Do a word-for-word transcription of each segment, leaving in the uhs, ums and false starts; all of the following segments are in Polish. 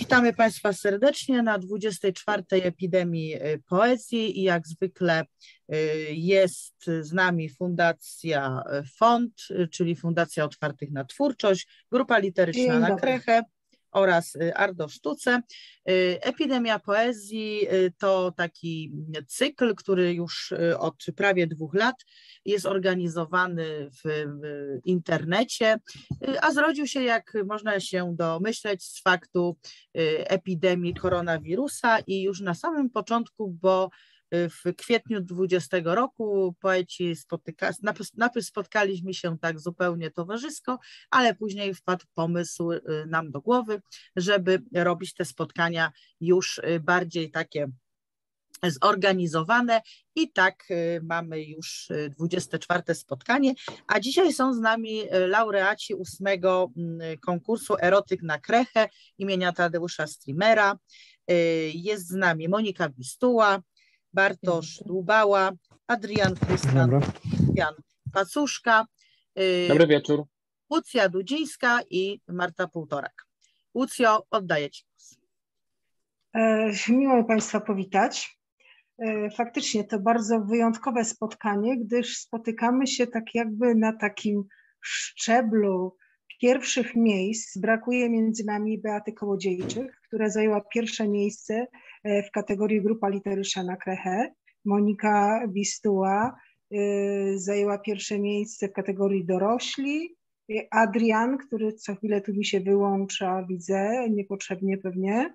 Witamy Państwa serdecznie na dwudziestej czwartej epidemii poezji i jak zwykle jest z nami Fundacja Font, czyli Fundacja Otwartych na Twórczość, Grupa Literyczna na Krechę oraz Art of Sztuce. Epidemia poezji to taki cykl, który już od prawie dwóch lat jest organizowany w internecie, a zrodził się, jak można się domyśleć, z faktu epidemii koronawirusa i już na samym początku, bo w kwietniu dwudziestego roku poeci spotyka, najpierw spotkaliśmy się tak zupełnie towarzysko, ale później wpadł pomysł nam do głowy, żeby robić te spotkania już bardziej takie zorganizowane i tak mamy już dwudzieste czwarte spotkanie, a dzisiaj są z nami laureaci ósmego konkursu Erotyk na Krechę imienia Tadeusza Strimera. Jest z nami Monika Bistuła, Bartosz Dłubała, Adrian Krystan, Jan Pacuszka, Dobry wieczór. Łucja Dudzińska i Marta Półtorak. Łucjo, oddaję Ci głos. Miło Państwa powitać. Faktycznie to bardzo wyjątkowe spotkanie, gdyż spotykamy się tak jakby na takim szczeblu pierwszych miejsc. Brakuje między nami Beaty Kołodziejczyk, która zajęła pierwsze miejsce w kategorii Grupa Literyczna na Krechę. Monika Bistuła zajęła pierwsze miejsce w kategorii Dorośli. Adrian, który co chwilę tu mi się wyłącza, widzę, niepotrzebnie pewnie,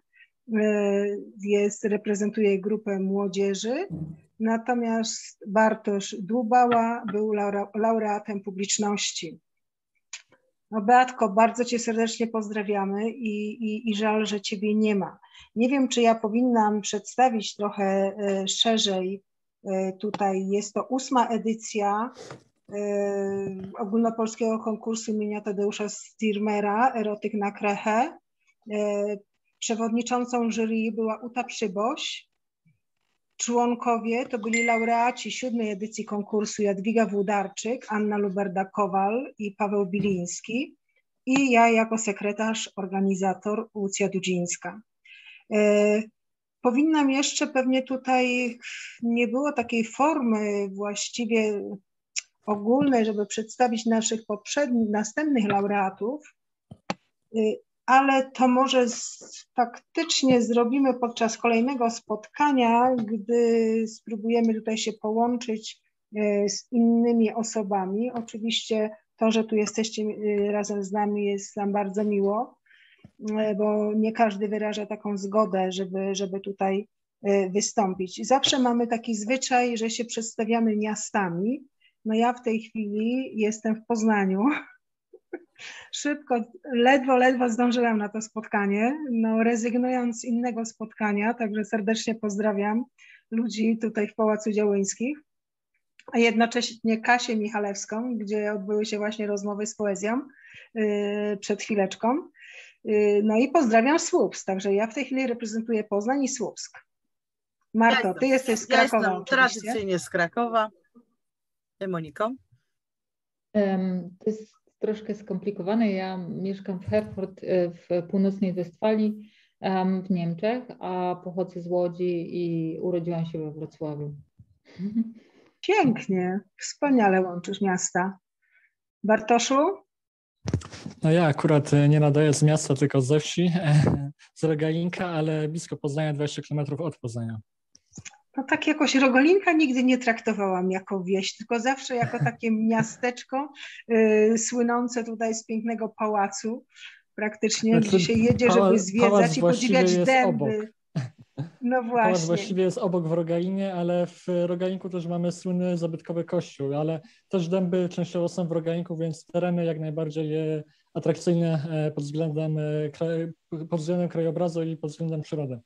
jest, reprezentuje grupę młodzieży. Natomiast Bartosz Dłubała był laureatem publiczności. No Beatko, bardzo Cię serdecznie pozdrawiamy i, i, i żal, że Ciebie nie ma. Nie wiem, czy ja powinnam przedstawić trochę szerzej. Tutaj jest to ósma edycja ogólnopolskiego konkursu imienia Tadeusza Strimera Erotyk na Krechę. Przewodniczącą jury była Uta Przyboś. Członkowie to byli laureaci siódmej edycji konkursu Jadwiga Włodarczyk, Anna Luberda-Kowal i Paweł Biliński i ja jako sekretarz, organizator Łucja Dudzińska. E, powinnam jeszcze pewnie tutaj, nie było takiej formy właściwie ogólnej, żeby przedstawić naszych poprzednich, następnych laureatów, e, ale to może z, faktycznie zrobimy podczas kolejnego spotkania, gdy spróbujemy tutaj się połączyć z innymi osobami. Oczywiście to, że tu jesteście razem z nami, jest nam bardzo miło, bo nie każdy wyraża taką zgodę, żeby, żeby tutaj wystąpić. Zawsze mamy taki zwyczaj, że się przedstawiamy miastami. No ja w tej chwili jestem w Poznaniu. Szybko, ledwo, ledwo zdążyłam na to spotkanie, no rezygnując z innego spotkania, także serdecznie pozdrawiam ludzi tutaj w Pałacu Działyńskich, a jednocześnie Kasię Michalewską, gdzie odbyły się właśnie rozmowy z poezją yy, przed chwileczką. Yy, no i pozdrawiam Słupsk, także ja w tej chwili reprezentuję Poznań i Słupsk. Marto, ty jesteś z Krakowa. Ja jestem tradycyjnie z Krakowa. Moniko? Um, to jest troszkę skomplikowane. Ja mieszkam w Herford w północnej Westfalii w Niemczech, a pochodzę z Łodzi i urodziłam się we Wrocławiu. Pięknie, wspaniale łączysz miasta. Bartoszu? No ja akurat nie nadaję z miasta, tylko ze wsi, z Rogalinka, ale blisko Poznania, dwadzieścia kilometrów od Poznania. No tak jakoś Rogolinka nigdy nie traktowałam jako wieś, tylko zawsze jako takie miasteczko y, słynące tutaj z pięknego pałacu, praktycznie, znaczy, gdzie się jedzie, pałac, żeby zwiedzać i podziwiać dęby. Obok. No właśnie. Pałac właściwie jest obok w Rogalinie, ale w Rogalinku też mamy słynny zabytkowy kościół, ale też dęby częściowo są w Rogalinku, więc tereny jak najbardziej atrakcyjne pod względem, pod względem krajobrazu i pod względem przyrody.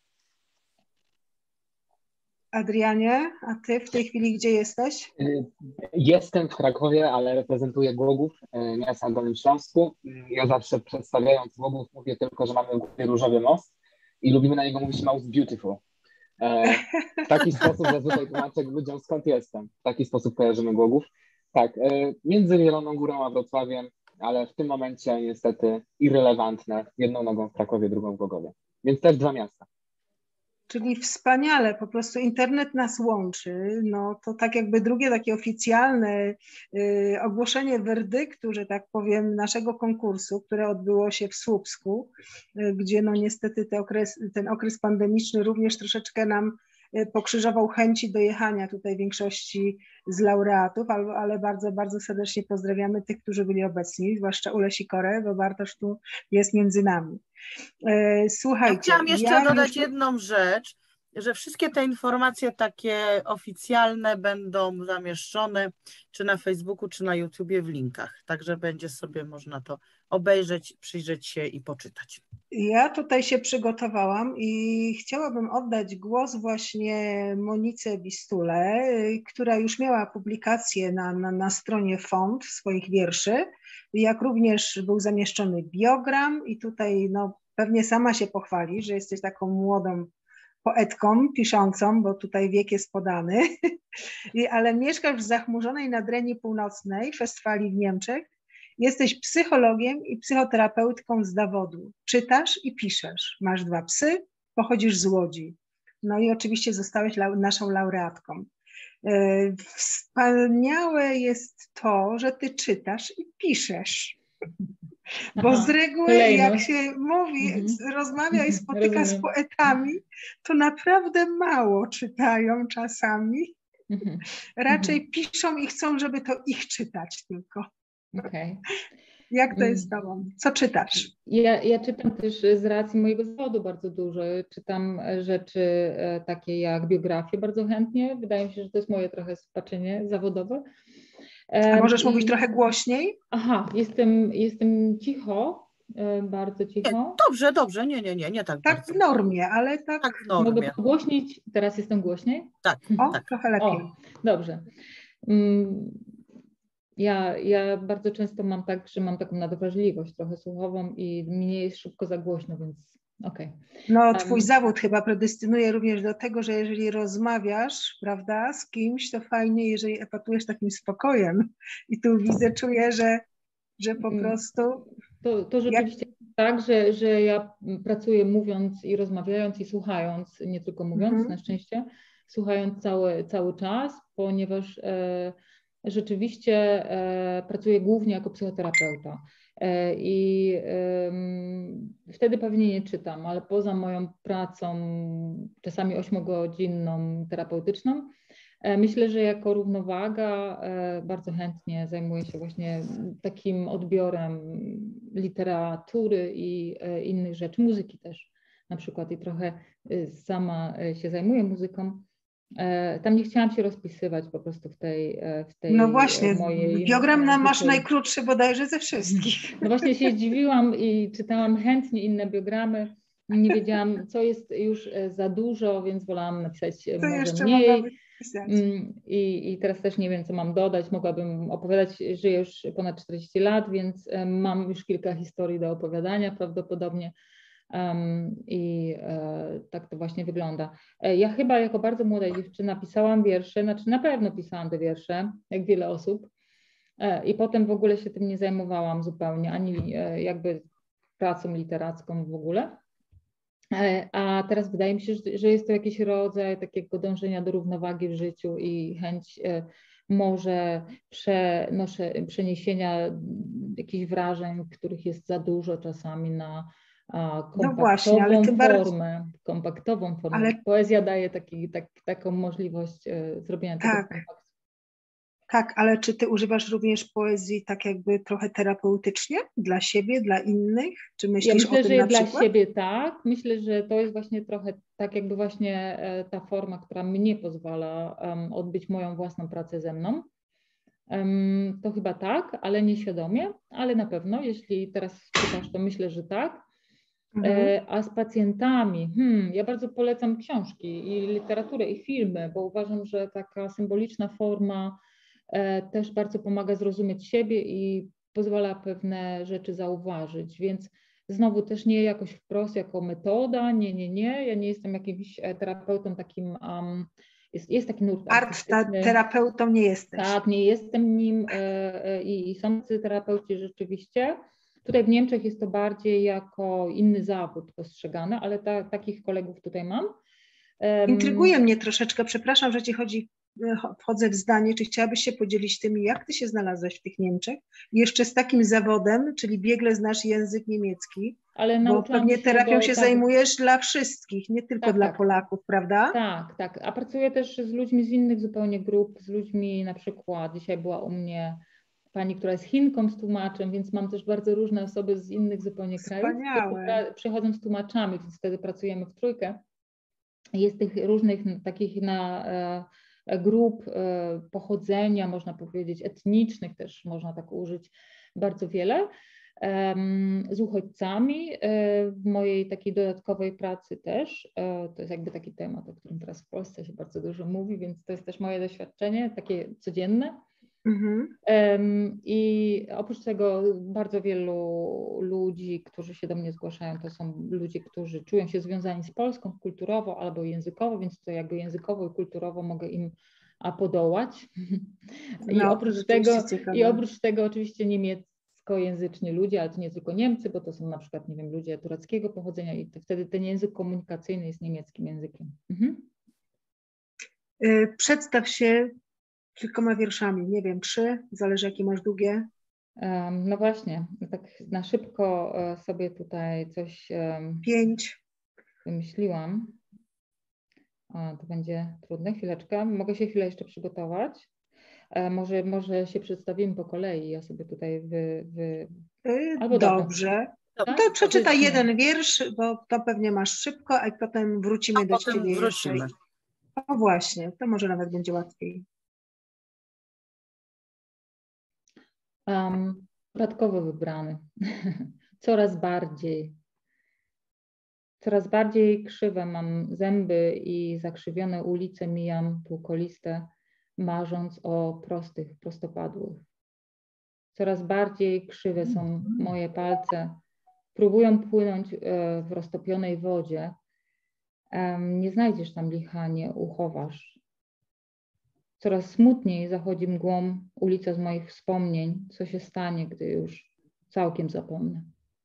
Adrianie, a ty w tej chwili gdzie jesteś? Jestem w Krakowie, ale reprezentuję Głogów, miasta na Dolnym Śląsku. Ja zawsze przedstawiając Głogów mówię tylko, że mamy różowy most i lubimy na niego mówić Most Beautiful. W taki sposób zazwyczaj tłumaczę ludziom, skąd jestem. W taki sposób kojarzymy Głogów. Tak, między Zieloną Górą a Wrocławiem, ale w tym momencie niestety irrelevantne. Jedną nogą w Krakowie, drugą w Głogowie. więc też dwa miasta. Czyli wspaniale, po prostu internet nas łączy. No to tak jakby drugie takie oficjalne y, ogłoszenie werdyktu, że tak powiem, naszego konkursu, które odbyło się w Słupsku, y, gdzie no niestety te okres, ten okres pandemiczny również troszeczkę nam y, pokrzyżował chęci dojechania tutaj większości z laureatów, ale, ale bardzo, bardzo serdecznie pozdrawiamy tych, którzy byli obecni, zwłaszcza Ulę Sikorę, bo Bartosz tu jest między nami. Słuchajcie, ja chciałam jeszcze ja dodać już... jedną rzecz, że wszystkie te informacje takie oficjalne będą zamieszczone czy na Facebooku, czy na YouTubie w linkach, także będzie sobie można to obejrzeć, przyjrzeć się i poczytać. Ja tutaj się przygotowałam i chciałabym oddać głos właśnie Monice Wistule, która już miała publikację na, na, na stronie Font swoich wierszy, jak również był zamieszczony biogram i tutaj no, pewnie sama się pochwali, że jesteś taką młodą poetką piszącą, bo tutaj wiek jest podany, ale mieszkasz w zachmurzonej Nadrenii Północnej, w Westfalii w Niemczech. Jesteś psychologiem i psychoterapeutką z zawodu. Czytasz i piszesz. Masz dwa psy, pochodzisz z Łodzi. No i oczywiście zostałeś lau- naszą laureatką. E, wspaniałe jest to, że ty czytasz i piszesz. Bo Aha, z reguły kolejność. jak się mówi, Mhm. rozmawia i spotyka Rozumiem. z poetami, to naprawdę mało czytają czasami. Mhm. Raczej Mhm. piszą i chcą, żeby to ich czytać tylko. Okej. Jak to jest z Mm. tobą? Co czytasz? Ja, ja czytam też z racji mojego zawodu bardzo dużo. Czytam rzeczy e, takie jak biografie bardzo chętnie. Wydaje mi się, że to jest moje trochę spaczenie zawodowe. A możesz I... mówić trochę głośniej? Aha, jestem, jestem cicho, e, bardzo cicho. Nie, dobrze, dobrze, nie, nie, nie, nie tak Tak bardzo. w normie, ale tak... Tak w Mogę normie. podgłośnić, teraz jestem głośniej? Tak, O, tak. trochę lepiej. O, dobrze. Mm, Ja, ja bardzo często mam tak, że mam taką nadwrażliwość trochę słuchową i mnie jest szybko za głośno, więc okej. Okay. No twój Um, zawód chyba predystynuje również do tego, że jeżeli rozmawiasz, prawda, z kimś, to fajnie, jeżeli epatujesz takim spokojem. I tu widzę, czuję, że, że po prostu... To, to rzeczywiście jak... tak, że, że ja pracuję mówiąc i rozmawiając i słuchając, nie tylko mówiąc, mhm. na szczęście, słuchając cały, cały czas, ponieważ e, rzeczywiście e, pracuję głównie jako psychoterapeuta e, i e, wtedy pewnie nie czytam, ale poza moją pracą czasami ośmiogodzinną terapeutyczną, e, myślę, że jako równowaga e, bardzo chętnie zajmuję się właśnie takim odbiorem literatury i e, innych rzeczy, muzyki też na przykład i trochę e, sama się zajmuję muzyką. Tam nie chciałam się rozpisywać po prostu w tej, w tej no właśnie, mojej... biogram nam masz najkrótszy bodajże ze wszystkich. No właśnie się zdziwiłam i czytałam chętnie inne biogramy. Nie wiedziałam, co jest już za dużo, więc wolałam napisać to może jeszcze mniej. Pisać. I, I teraz też nie wiem, co mam dodać. Mogłabym opowiadać, żyję już ponad czterdzieści lat, więc mam już kilka historii do opowiadania prawdopodobnie. Um, I e, tak to właśnie wygląda. E, ja chyba jako bardzo młoda dziewczyna pisałam wiersze, znaczy na pewno pisałam te wiersze, jak wiele osób. E, I potem w ogóle się tym nie zajmowałam zupełnie, ani e, jakby pracą literacką w ogóle. E, a teraz wydaje mi się, że, że jest to jakiś rodzaj takiego dążenia do równowagi w życiu i chęć e, może przenoszę, przeniesienia jakichś wrażeń, których jest za dużo czasami na kompaktową no właśnie, ale formę, bardzo... kompaktową formę. Ale... Poezja daje taki, tak, taką możliwość e, zrobienia tak. tego kompaktu. Tak, ale czy ty używasz również poezji tak jakby trochę terapeutycznie dla siebie, dla innych? Czy myślisz ja myślę, o tym że na dla przykład? siebie tak. Myślę, że to jest właśnie trochę tak jakby właśnie e, ta forma, która mnie pozwala um, odbyć moją własną pracę ze mną. Um, to chyba tak, ale nieświadomie, ale na pewno, jeśli teraz pytasz, to myślę, że tak. Mhm. A z pacjentami, hmm, ja bardzo polecam książki i literaturę i filmy, bo uważam, że taka symboliczna forma e, też bardzo pomaga zrozumieć siebie i pozwala pewne rzeczy zauważyć, więc znowu też nie jakoś wprost jako metoda, nie, nie, nie, ja nie jestem jakimś terapeutą takim, um, jest, jest taki nurt Art terapeutą nie jesteś. Tak, nie jestem nim e, e, i są terapeuci rzeczywiście. Tutaj w Niemczech jest to bardziej jako inny zawód postrzegane, ale ta, takich kolegów tutaj mam. Intryguje mnie troszeczkę, przepraszam, że ci chodzi, wchodzę w zdanie, czy chciałabyś się podzielić tym, jak ty się znalazłaś w tych Niemczech? I jeszcze z takim zawodem, czyli biegle znasz język niemiecki, ale bo pewnie się, terapią bo, się tak, zajmujesz dla wszystkich, nie tylko tak, dla tak. Polaków, prawda? Tak, tak, a pracuję też z ludźmi z innych zupełnie grup, z ludźmi na przykład, dzisiaj była u mnie pani, która jest Chinką z tłumaczem, więc mam też bardzo różne osoby z innych zupełnie krajów, które przychodzą z tłumaczami, więc wtedy pracujemy w trójkę. Jest tych różnych takich na e, grup e, pochodzenia, można powiedzieć, etnicznych też można tak użyć, bardzo wiele. E, z uchodźcami e, w mojej takiej dodatkowej pracy też, e, to jest jakby taki temat, o którym teraz w Polsce się bardzo dużo mówi, więc to jest też moje doświadczenie, takie codzienne. Mhm. I oprócz tego bardzo wielu ludzi, którzy się do mnie zgłaszają, to są ludzie, którzy czują się związani z Polską kulturowo albo językowo, więc to jakby językowo i kulturowo mogę im podołać. I, no, oprócz tego, I oprócz tego oczywiście niemieckojęzyczni ludzie, ale to nie tylko Niemcy, bo to są na przykład, nie wiem, ludzie tureckiego pochodzenia i to wtedy ten język komunikacyjny jest niemieckim językiem. Mhm. Przedstaw się kilkoma wierszami, nie wiem, trzy, zależy jakie masz długie. Um, no właśnie, tak na szybko sobie tutaj coś um, Pięć. wymyśliłam. O, to będzie trudne, chwileczkę. Mogę się chwilę jeszcze przygotować. E, może, może się przedstawimy po kolei, ja sobie tutaj wy... wy... Albo dobrze. Tak? No to przeczytaj jeden wiersz, bo to pewnie masz szybko, a potem wrócimy a do potem ciebie wrócimy. jeszcze. O właśnie, to może nawet będzie łatwiej. Um, dodatkowo wybrany. Coraz bardziej. Coraz bardziej krzywe mam zęby i zakrzywione ulice mijam półkoliste, marząc o prostych, prostopadłych. Coraz bardziej krzywe są moje palce, próbują płynąć w roztopionej wodzie. Nie znajdziesz tam licha, nie uchowasz. Coraz smutniej zachodzi mgłą ulica z moich wspomnień, co się stanie, gdy już całkiem zapomnę.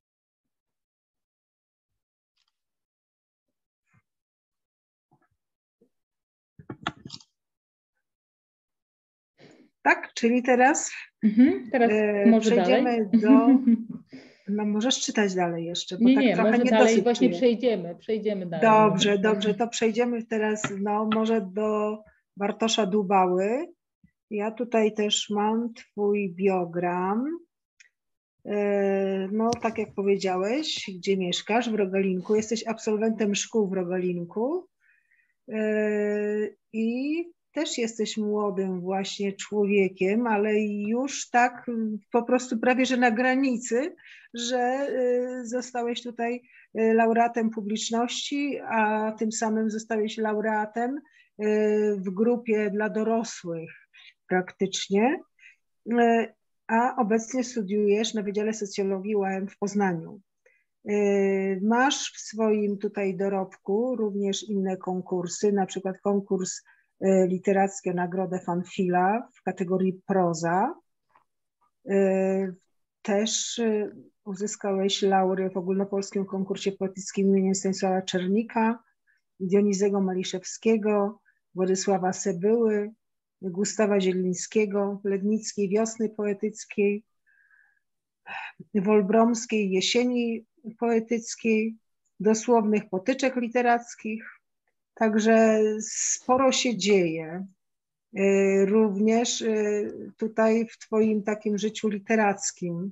Tak, czyli teraz, mhm, teraz e, może przejdziemy dalej. do... No możesz czytać dalej jeszcze, bo nie, tak nie, trochę może nie dalej dosyć właśnie czuję. przejdziemy, przejdziemy dalej. Dobrze, może. dobrze, to przejdziemy teraz, no może do Bartosza Dubały. Ja tutaj też mam twój biogram. No tak jak powiedziałeś, gdzie mieszkasz, w Rogalinku. Jesteś absolwentem szkół w Rogalinku i też jesteś młodym właśnie człowiekiem, ale już tak po prostu prawie że na granicy, że zostałeś tutaj laureatem publiczności, a tym samym zostałeś laureatem w grupie dla dorosłych praktycznie, a obecnie studiujesz na Wydziale Socjologii U A M w Poznaniu. Masz w swoim tutaj dorobku również inne konkursy, na przykład konkurs literacki o Nagrodę Fanfila w kategorii proza. Też uzyskałeś laury w ogólnopolskim konkursie poetyckim imienia Stanisława Czernika, Dionizego Maliszewskiego, Władysława Sebyły, Gustawa Zielińskiego, Lednickiej Wiosny Poetyckiej, Wolbromskiej Jesieni Poetyckiej, dosłownych potyczek literackich. Także sporo się dzieje. Również tutaj w twoim takim życiu literackim.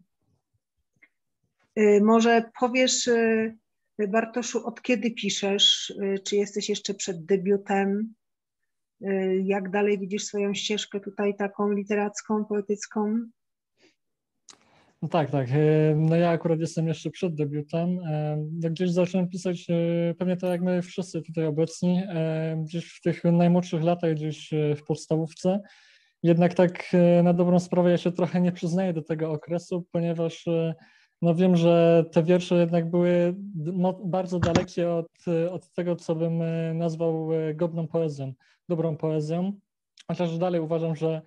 Może powiesz, Bartoszu, od kiedy piszesz? Czy jesteś jeszcze przed debiutem? Jak dalej widzisz swoją ścieżkę tutaj taką literacką, poetycką? No tak, tak. No ja akurat jestem jeszcze przed debiutem. Gdzieś zacząłem pisać, pewnie tak jak my wszyscy tutaj obecni, gdzieś w tych najmłodszych latach, gdzieś w podstawówce. Jednak tak na dobrą sprawę ja się trochę nie przyznaję do tego okresu, ponieważ no wiem, że te wiersze jednak były bardzo dalekie od, od tego, co bym nazwał godną poezją, dobrą poezją. Chociaż dalej uważam, że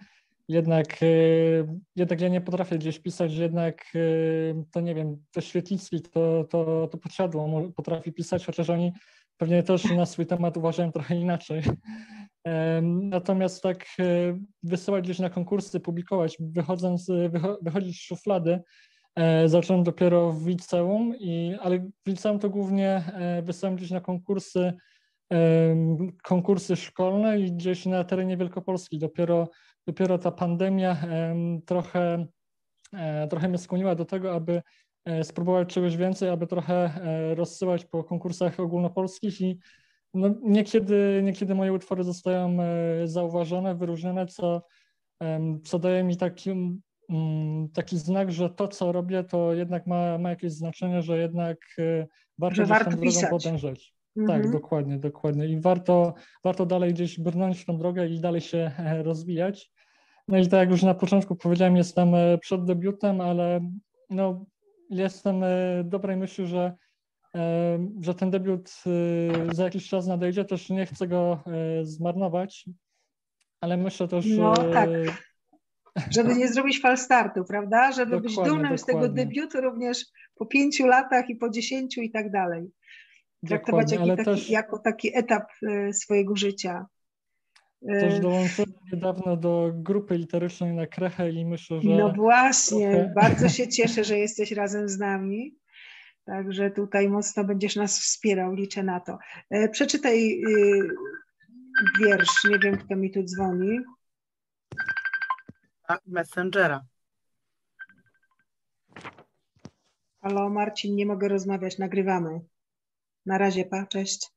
jednak, jednak ja nie potrafię gdzieś pisać, że jednak to nie wiem, to Świetlicki, to, to, to Podsiadło potrafi pisać, chociaż oni pewnie też na swój temat uważają trochę inaczej. Natomiast tak wysyłać gdzieś na konkursy, publikować, wychodząc, wychodzić z szuflady, zacząłem dopiero w liceum, i, ale w liceum to głównie wysyłałem gdzieś na konkursy, konkursy szkolne i gdzieś na terenie Wielkopolski. Dopiero, dopiero ta pandemia trochę, trochę mnie skłoniła do tego, aby spróbować czegoś więcej, aby trochę rozsyłać po konkursach ogólnopolskich i no, niekiedy, niekiedy moje utwory zostają zauważone, wyróżnione, co, co daje mi taki, taki znak, że to, co robię, to jednak ma, ma jakieś znaczenie, że jednak warto że gdzieś warto tą drogą pisać. podążać. Mhm. Tak, dokładnie, dokładnie. I warto, warto dalej gdzieś brnąć w tą drogę i dalej się rozwijać. No i tak jak już na początku powiedziałem, jestem przed debiutem, ale no, jestem dobrej myśli, że, że ten debiut za jakiś czas nadejdzie. Też nie chcę go zmarnować, ale myślę też... No tak, żeby nie zrobić falstartu, prawda? Żeby być Dokładnie, dumnym z tego dokładnie. debiutu również po pięciu latach i po dziesięciu i tak dalej. Traktować Dokładnie, ale taki, taki, też, jako taki etap swojego życia. też dołączyłem niedawno do grupy literycznej na Krechę i myślę, że... No właśnie, trochę... bardzo się cieszę, że jesteś razem z nami. Także tutaj mocno będziesz nas wspierał, liczę na to. Przeczytaj wiersz, nie wiem, kto mi tu dzwoni. A, Messengera. Halo, Marcin, nie mogę rozmawiać, nagrywamy. Na razie, pa, cześć.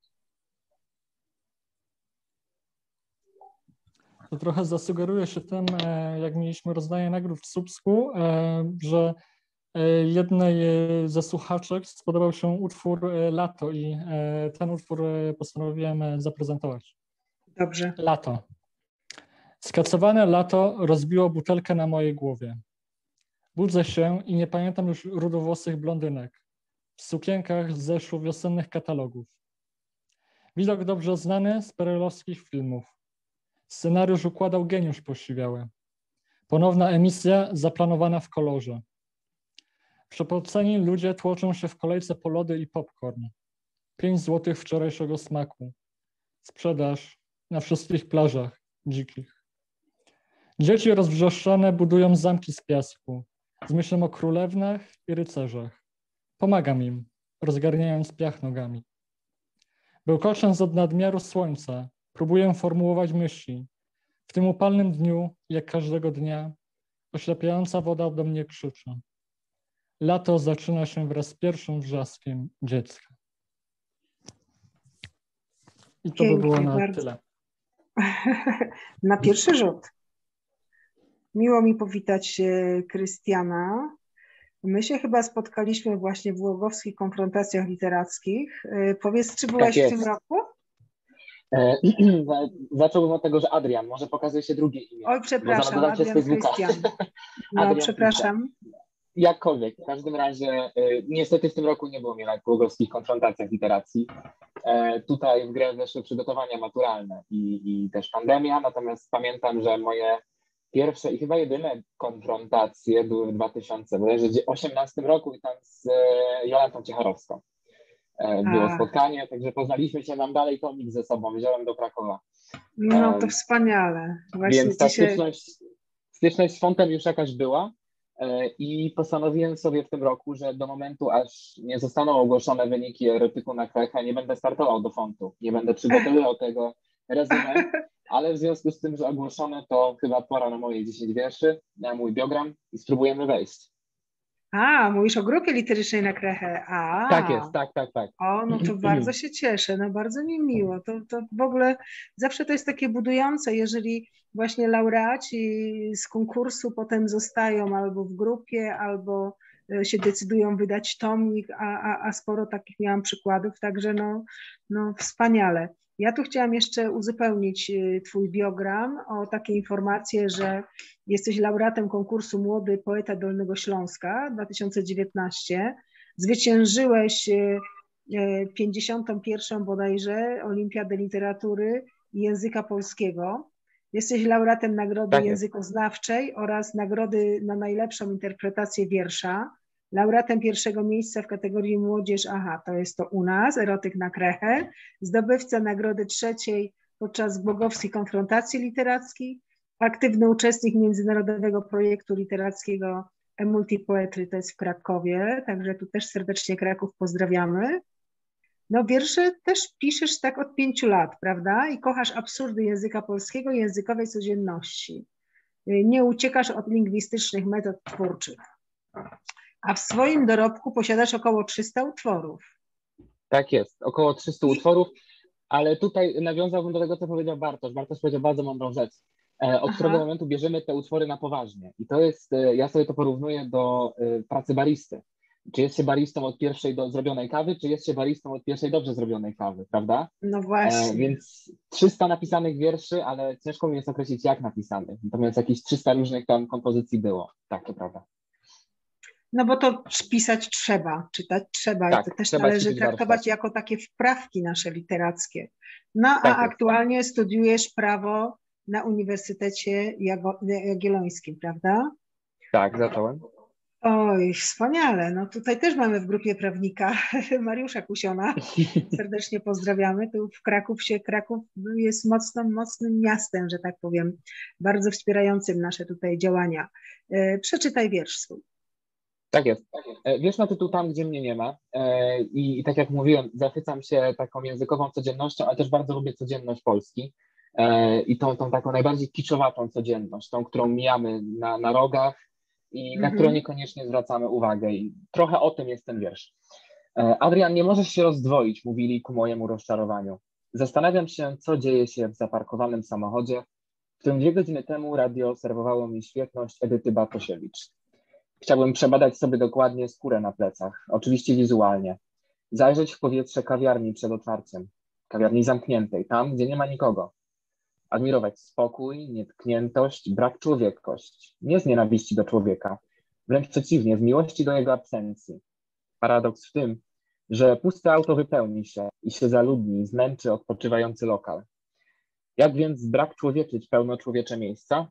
To trochę zasugeruje się tym, jak mieliśmy rozdanie nagród w Słupsku, że jednej ze słuchaczek spodobał się utwór Lato i ten utwór postanowiłem zaprezentować. Dobrze. Lato. Skacowane lato rozbiło butelkę na mojej głowie. Budzę się i nie pamiętam już rudowłosych blondynek w sukienkach z zeszłu wiosennych katalogów. Widok dobrze znany z perelowskich filmów. Scenariusz układał geniusz posiwiały. Ponowna emisja zaplanowana w kolorze. Przepoceni ludzie tłoczą się w kolejce po lody i popcorn. Pięć złotych wczorajszego smaku. Sprzedaż na wszystkich plażach dzikich. Dzieci rozwrzeszczone budują zamki z piasku, z myślą o królewnach i rycerzach. Pomagam im, rozgarniając piach nogami. Bełkocząc od nadmiaru słońca, próbuję formułować myśli. W tym upalnym dniu, jak każdego dnia, oślepiająca woda do mnie krzyczy. Lato zaczyna się wraz z pierwszym wrzaskiem dziecka. I to Pięknie, by było na bardzo. tyle. Na pierwszy rzut. Miło mi powitać Krystiana. My się chyba spotkaliśmy właśnie w Łogowskich Konfrontacjach Literackich. Powiedz, czy byłeś Tak w tym roku? E, zacząłbym od tego, że Adrian, może pokazuje się drugie imię. Oj, przepraszam, Adrian Krystian. No, Adrian przepraszam. Jakkolwiek, w każdym razie e, niestety w tym roku nie było mnie na Łogowskich Konfrontacjach Literackich. E, tutaj w grę weszły przygotowania maturalne i, i też pandemia, natomiast pamiętam, że moje pierwsze i chyba jedyne konfrontacje były w dwa tysiące osiemnastym roku i tam z e, Jolantą Ciecharowską. E, było A. spotkanie, także poznaliśmy się, mam dalej tomik ze sobą, wziąłem do Krakowa. No to E, wspaniale. Właśnie Więc ta dzisiaj... styczność, styczność z fontem już jakaś była e, i postanowiłem sobie w tym roku, że do momentu, aż nie zostaną ogłoszone wyniki erotyku na Krechę, nie będę startował do fontu, nie będę przygotowywał tego resume, ale w związku z tym, że ogłoszone, to chyba pora na moje dziesięć wierszy, na mój biogram i spróbujemy wejść. A, mówisz o grupie literycznej na Krechę. A. Tak jest, tak, tak, tak. O, no to bardzo się cieszę, no bardzo mi miło. To, to w ogóle zawsze to jest takie budujące, jeżeli właśnie laureaci z konkursu potem zostają albo w grupie, albo się decydują wydać tomik, a, a, a sporo takich miałam przykładów, także no, no wspaniale. Ja tu chciałam jeszcze uzupełnić twój biogram o takie informacje, że jesteś laureatem konkursu Młody Poeta Dolnego Śląska dwa tysiące dziewiętnaście. Zwyciężyłeś pięćdziesiątą pierwszą bodajże Olimpiadę Literatury i Języka Polskiego Jesteś laureatem Nagrody Tak jest. Językoznawczej oraz Nagrody na najlepszą interpretację wiersza. Laureatem pierwszego miejsca w kategorii Młodzież, aha, to jest to u nas, Erotyk na krechę. Zdobywca Nagrody trzeciej podczas Głogowskiej Konfrontacji Literackiej. Aktywny uczestnik międzynarodowego projektu literackiego Multipoetry, to jest w Krakowie, także tu też serdecznie Kraków pozdrawiamy. No wiersze też piszesz tak od pięciu lat, prawda? I kochasz absurdy języka polskiego i językowej codzienności. Nie uciekasz od lingwistycznych metod twórczych. A w swoim dorobku posiadasz około trzysta utworów. Tak jest, około trzysta utworów, ale tutaj nawiązałbym do tego, co powiedział Bartosz. Bartosz powiedział bardzo mądrą rzecz. Od Aha. którego momentu bierzemy te utwory na poważnie. I to jest, ja sobie to porównuję do pracy baristy. Czy jest się baristą od pierwszej do zrobionej kawy, czy jest się baristą od pierwszej dobrze zrobionej kawy, prawda? No właśnie. E, więc trzysta napisanych wierszy, ale ciężko mi jest określić, jak napisanych. Natomiast jakieś trzysta różnych tam kompozycji było. Tak, to prawda. No bo to pisać trzeba, czytać trzeba Tak, i to też trzeba należy ćwiczyć traktować warsztat. jako takie wprawki nasze literackie. No a Tak jest. aktualnie studiujesz prawo na Uniwersytecie Jago- Jagiellońskim, prawda? Tak, zacząłem. Oj, wspaniale. No tutaj też mamy w grupie prawnika Mariusza Kusiona. Serdecznie pozdrawiamy. Tu w Kraków się, Kraków jest mocno, mocnym miastem, że tak powiem, bardzo wspierającym nasze tutaj działania. E, Przeczytaj wiersz swój. Tak jest. E, Wiersz ma tytuł Tam, gdzie mnie nie ma. E, I, I tak jak mówiłem, zachwycam się taką językową codziennością, ale też bardzo lubię codzienność Polski. E, I tą, tą taką najbardziej kiczowatą codzienność, tą, którą mijamy na, na rogach i na Mhm. którą niekoniecznie zwracamy uwagę. I trochę o tym jest ten wiersz. E, Adrian, nie możesz się rozdwoić, mówili ku mojemu rozczarowaniu. Zastanawiam się, co dzieje się w zaparkowanym samochodzie, w którym dwie godziny temu radio serwowało mi świetność Edyty Bartosiewicz. Chciałbym przebadać sobie dokładnie skórę na plecach, oczywiście wizualnie. Zajrzeć w powietrze kawiarni przed otwarciem, kawiarni zamkniętej, tam, gdzie nie ma nikogo. Admirować spokój, nietkniętość, brak człowieckość, nie z nienawiści do człowieka, wręcz przeciwnie, z miłości do jego absencji. Paradoks w tym, że puste auto wypełni się i się zaludni, zmęczy odpoczywający lokal. Jak więc brak człowieczyć pełno człowiecze miejsca?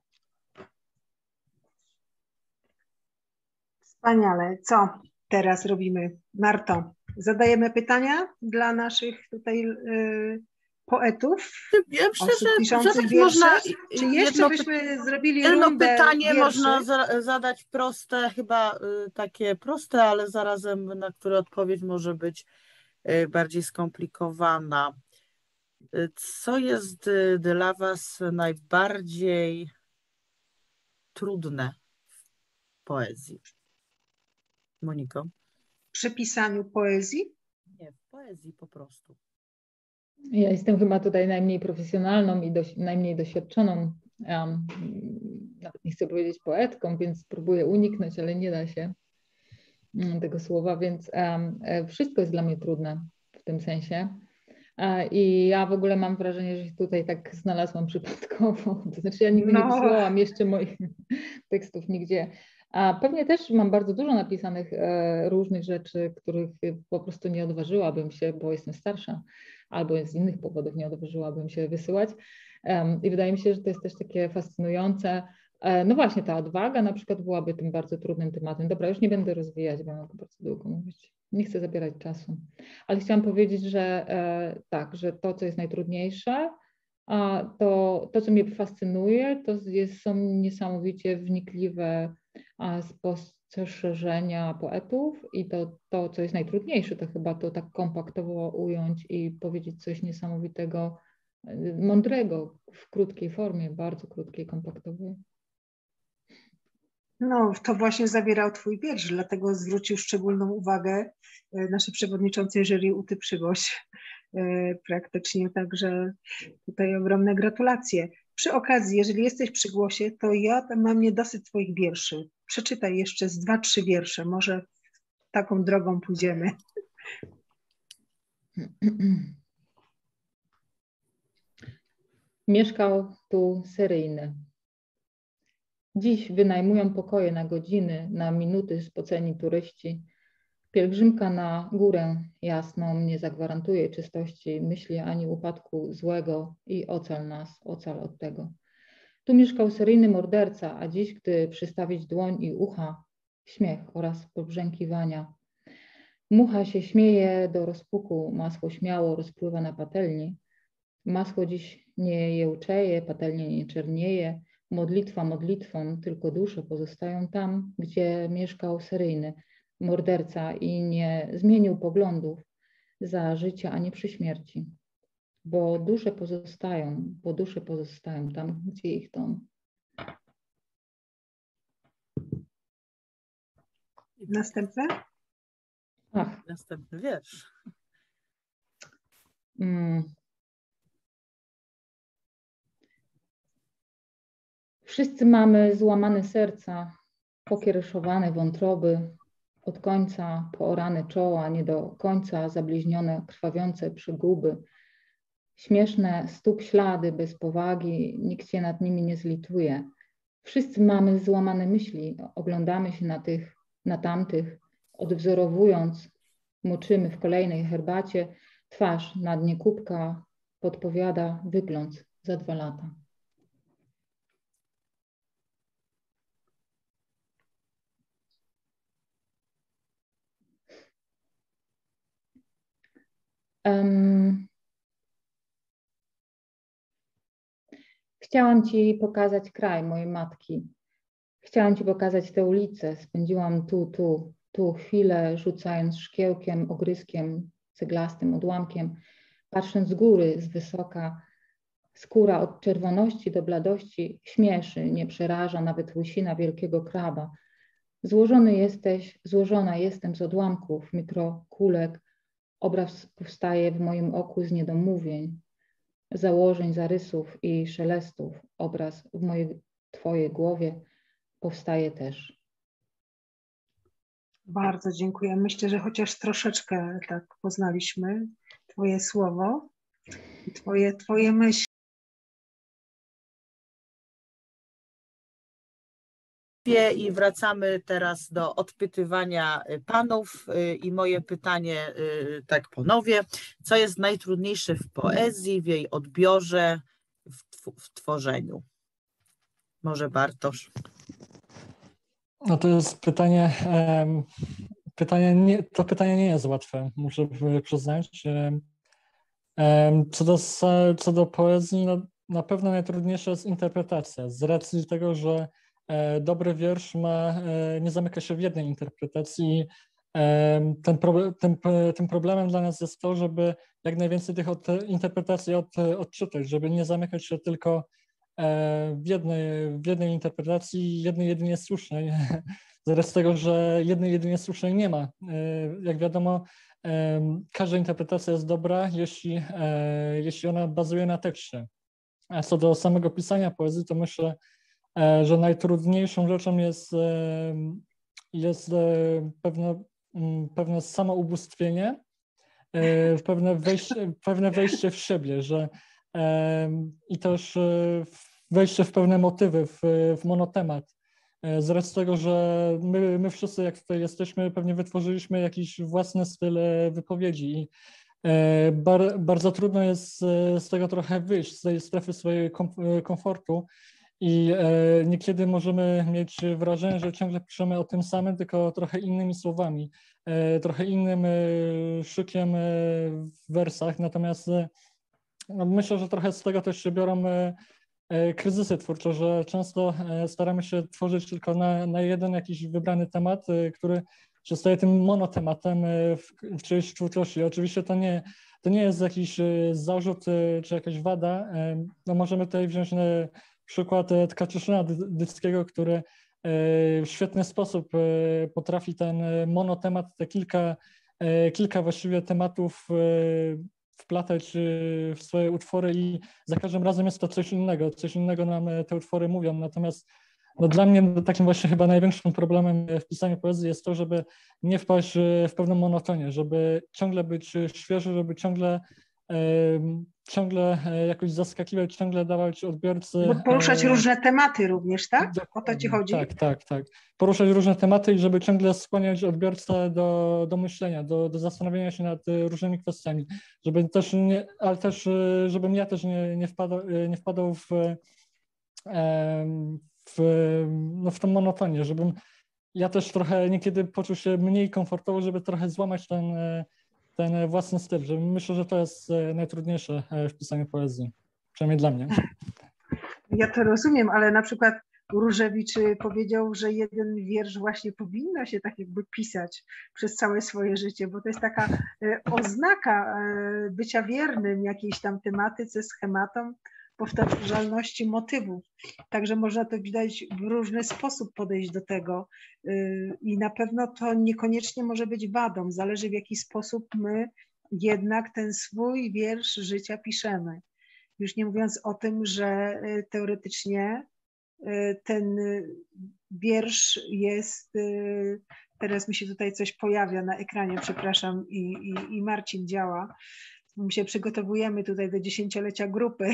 Wspaniale. Co teraz robimy? Marto, zadajemy pytania dla naszych tutaj y, poetów, Ja myślę, osób że piszących zadać wiersze. można Czy jeszcze jedno, byśmy zrobili jedno rundę pytanie wierszy? można za, zadać proste, chyba y, takie proste, ale zarazem na które odpowiedź może być y, bardziej skomplikowana. Y, Co jest y, dla Was najbardziej trudne w poezji? Moniko? Przy pisaniu poezji? Nie, w poezji po prostu. Ja jestem chyba tutaj najmniej profesjonalną i dość, najmniej doświadczoną, um, nawet nie chcę powiedzieć poetką, więc próbuję uniknąć, ale nie da się um, tego słowa, więc um, wszystko jest dla mnie trudne w tym sensie. E, I ja w ogóle mam wrażenie, że się tutaj tak znalazłam przypadkowo, to znaczy ja nigdy No. nie wysłałam jeszcze moich tekstów nigdzie. A pewnie też mam bardzo dużo napisanych e, różnych rzeczy, których po prostu nie odważyłabym się, bo jestem starsza, albo z innych powodów nie odważyłabym się wysyłać. Um, I wydaje mi się, że to jest też takie fascynujące. E, no właśnie, ta odwaga na przykład byłaby tym bardzo trudnym tematem. Dobra, już nie będę rozwijać, bo mogę bardzo długo mówić. Nie chcę zabierać czasu. Ale chciałam powiedzieć, że e, tak, że to, co jest najtrudniejsze, a to, to, co mnie fascynuje, to jest, są niesamowicie wnikliwe a, spostrzeżenia poetów i to, to, co jest najtrudniejsze, to chyba to tak kompaktowo ująć i powiedzieć coś niesamowitego, mądrego w krótkiej formie, bardzo krótkiej, kompaktowej. No, to właśnie zawierał twój wiersz, dlatego zwrócił szczególną uwagę nasz przewodniczący jury Uty Przyboś praktycznie, także tutaj ogromne gratulacje. Przy okazji, jeżeli jesteś przy głosie, to ja mam niedosyt twoich wierszy. Przeczytaj jeszcze z dwa, trzy wiersze, może taką drogą pójdziemy. Mieszkał tu seryjny. Dziś wynajmują pokoje na godziny, na minuty spoceni turyści. Pielgrzymka na górę jasną nie zagwarantuje czystości myśli ani upadku złego i ocal nas, ocal od tego. Tu mieszkał seryjny morderca, a dziś, gdy przystawić dłoń i ucha, śmiech oraz pobrzękiwania. Mucha się śmieje do rozpuku, masło śmiało rozpływa na patelni. Masło dziś nie jełczeje, patelnia nie czernieje. Modlitwa modlitwą, tylko dusze pozostają tam, gdzie mieszkał seryjny morderca i nie zmienił poglądów za życia ani przy śmierci. Bo dusze pozostają, bo dusze pozostają tam, gdzie ich dom. Następne? Ach. Następny wiersz. Mm. Wszyscy mamy złamane serca, pokiereszowane wątroby, od końca poorane czoła, nie do końca zabliźnione, krwawiące przyguby, śmieszne stóp ślady bez powagi, nikt się nad nimi nie zlituje. Wszyscy mamy złamane myśli, oglądamy się na tych, na tamtych, odwzorowując, moczymy w kolejnej herbacie, twarz na dnie kubka podpowiada wygląd za dwa lata. Um, chciałam Ci pokazać kraj mojej matki. Chciałam Ci pokazać tę ulicę. Spędziłam tu, tu, tu chwilę, rzucając szkiełkiem, ogryskiem, ceglastym odłamkiem, patrząc z góry, z wysoka. Skóra od czerwoności do bladości śmieszy, nie przeraża nawet łysina wielkiego kraba. Złożony jesteś, złożona jestem z odłamków, mikrokulek. Obraz powstaje w moim oku z niedomówień, założeń, zarysów i szelestów. Obraz w mojej, Twojej głowie powstaje też. Bardzo dziękuję. Myślę, że chociaż troszeczkę tak poznaliśmy Twoje słowo i Twoje, twoje myśli. I wracamy teraz do odpytywania panów i moje pytanie tak ponowię. Co jest najtrudniejsze w poezji, w jej odbiorze, w, tw w tworzeniu? Może Bartosz? No to jest pytanie, um, pytanie nie, to pytanie nie jest łatwe, muszę przyznać. Um, co, do, co do poezji, no, na pewno najtrudniejsza jest interpretacja, z racji tego, że dobry wiersz ma, nie zamyka się w jednej interpretacji. Ten problem, tym, tym problemem dla nas jest to, żeby jak najwięcej tych od, interpretacji od, odczytać, żeby nie zamykać się tylko w jednej, w jednej interpretacji, jednej jedynie słusznej. Z tego, że jednej jedynie słusznej nie ma. Jak wiadomo, każda interpretacja jest dobra, jeśli, jeśli ona bazuje na tekście. A co do samego pisania poezji, to myślę, że najtrudniejszą rzeczą jest, jest pewne, pewne samoubóstwienie, pewne wejście, pewne wejście w siebie, że i też wejście w pewne motywy, w, w monotemat. Z racji tego, że my, my wszyscy, jak tutaj jesteśmy, pewnie wytworzyliśmy jakiś własny styl wypowiedzi i bar, bardzo trudno jest z tego trochę wyjść, z tej strefy swojego komfortu. I e, niekiedy możemy mieć wrażenie, że ciągle piszemy o tym samym, tylko trochę innymi słowami, e, trochę innym e, szykiem e, w wersach. Natomiast e, no myślę, że trochę z tego też się biorą e, e, kryzysy twórcze, że często e, staramy się tworzyć tylko na, na jeden jakiś wybrany temat, e, który się staje tym monotematem e, w, w czyjejś twórczości. Oczywiście to nie, to nie jest jakiś e, zarzut e, czy jakaś wada. E, no możemy tutaj wziąć e, przykład Tkaczyszyna Dyckiego, który w świetny sposób potrafi ten monotemat, te kilka, kilka właściwie tematów wplatać w swoje utwory i za każdym razem jest to coś innego, coś innego nam te utwory mówią. Natomiast no dla mnie takim właśnie chyba największym problemem w pisaniu poezji jest to, żeby nie wpaść w pewną monotonię, żeby ciągle być świeży, żeby ciągle ciągle jakoś zaskakiwać, ciągle dawać odbiorcy... Bo poruszać różne tematy również, tak? O to Ci chodzi? Tak, tak, tak. Poruszać różne tematy i żeby ciągle skłaniać odbiorcę do, do myślenia, do, do zastanowienia się nad różnymi kwestiami, żeby też nie, ale też, żebym ja też nie, nie, wpadał, nie wpadał w, w, no w tą monotonię, żebym ja też trochę niekiedy poczuł się mniej komfortowo, żeby trochę złamać ten, ten własny styl. Że myślę, że to jest najtrudniejsze w pisaniu poezji, przynajmniej dla mnie. Ja to rozumiem, ale na przykład Różewicz powiedział, że jeden wiersz właśnie powinno się tak jakby pisać przez całe swoje życie, bo to jest taka oznaka bycia wiernym jakiejś tam tematyce, schematom, powtarzalności motywów. Także można to widać w różny sposób podejść do tego i na pewno to niekoniecznie może być wadą. Zależy, w jaki sposób my jednak ten swój wiersz życia piszemy. Już nie mówiąc o tym, że teoretycznie ten wiersz jest, teraz mi się tutaj coś pojawia na ekranie, przepraszam, i, i, i Marcin działa. My się przygotowujemy tutaj do dziesięciolecia grupy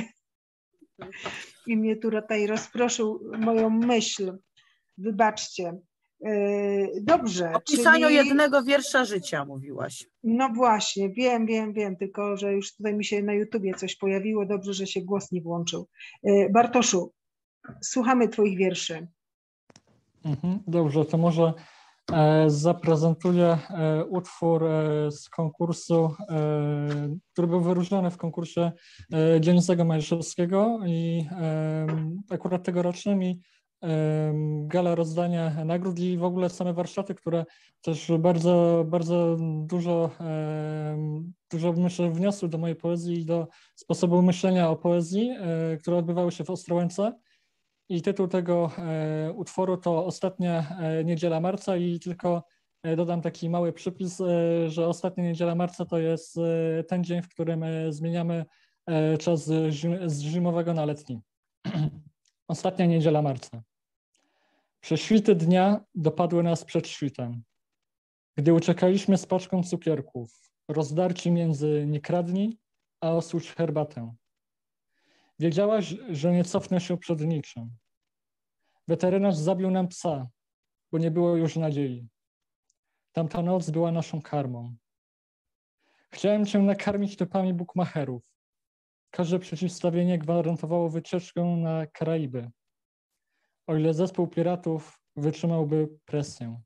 i mnie tutaj rozproszył moją myśl. Wybaczcie. Dobrze. O pisaniu czyli... jednego wiersza życia mówiłaś. No właśnie, wiem, wiem, wiem, tylko że już tutaj mi się na YouTubie coś pojawiło. Dobrze, że się głos nie włączył. Bartoszu, słuchamy twoich wierszy. Mhm, dobrze, to może e, zaprezentuję e, utwór e, z konkursu, e, który był wyróżniony w konkursie e, Dziennicego Mająszewskiego i e, akurat tegorocznym i e, gala rozdania nagród i w ogóle same warsztaty, które też bardzo, bardzo dużo, e, dużo myślę wniosły do mojej poezji i do sposobu myślenia o poezji, e, które odbywały się w Ostrołęce. I tytuł tego e, utworu to Ostatnia e, niedziela marca i tylko e, dodam taki mały przypis, e, że ostatnia niedziela marca to jest e, ten dzień, w którym e, zmieniamy e, czas z, zim, z zimowego na letni. Ostatnia niedziela marca. Prześwity dnia dopadły nas przed świtem. Gdy uciekaliśmy z paczką cukierków, rozdarci między nie kradnij, a osuć herbatę. Wiedziałaś, że nie cofnę się przed niczym. Weterynarz zabił nam psa, bo nie było już nadziei. Tamta noc była naszą karmą. Chciałem cię nakarmić typami bukmacherów. Każde przeciwstawienie gwarantowało wycieczkę na Karaiby, o ile zespół piratów wytrzymałby presję.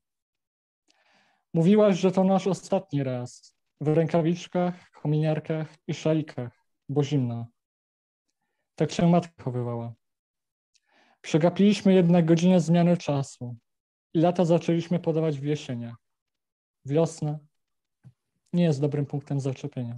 Mówiłaś, że to nasz ostatni raz, w rękawiczkach, kominiarkach i szalikach, bo zimno. Tak się matka chowywała. Przegapiliśmy jednak godzinę zmiany czasu i lata zaczęliśmy podawać w jesieniach. Wiosna nie jest dobrym punktem zaczepienia.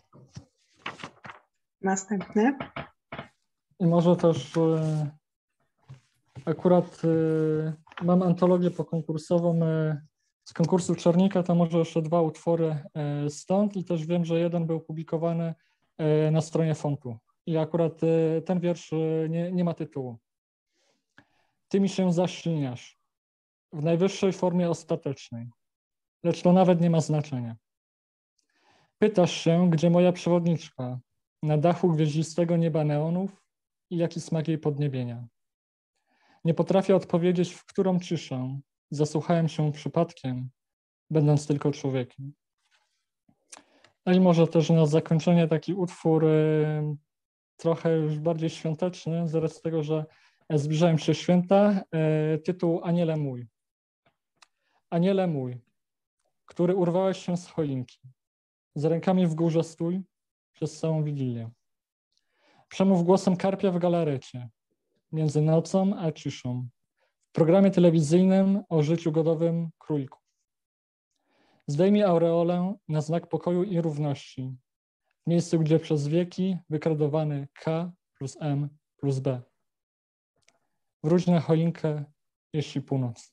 Następny. I może też e, akurat e, mam antologię pokonkursową e, z konkursu Czarnika, to może jeszcze dwa utwory e, stąd i też wiem, że jeden był publikowany e, na stronie Fontu. I akurat e, ten wiersz e, nie, nie ma tytułu. Ty mi się zaśliniasz w najwyższej formie ostatecznej, lecz to nawet nie ma znaczenia. Pytasz się, gdzie moja przewodniczka, na dachu gwieździstego nieba neonów i jaki smak jej podniebienia. Nie potrafię odpowiedzieć, w którą ciszę zasłuchałem się przypadkiem, będąc tylko człowiekiem. No i może też na zakończenie taki utwór y, trochę już bardziej świąteczny, z racji tego, że zbliżają się święta, y, tytuł Aniele mój. Aniele mój, który urwałeś się z choinki, z rękami w górze stój przez całą Wigilię. Przemów głosem karpia w galarecie, między nocą a ciszą, w programie telewizyjnym o życiu godowym królików. Zdejmij aureolę na znak pokoju i równości, w miejscu, gdzie przez wieki wykradowany K plus M plus B. Wróć na choinkę, jeśli północ.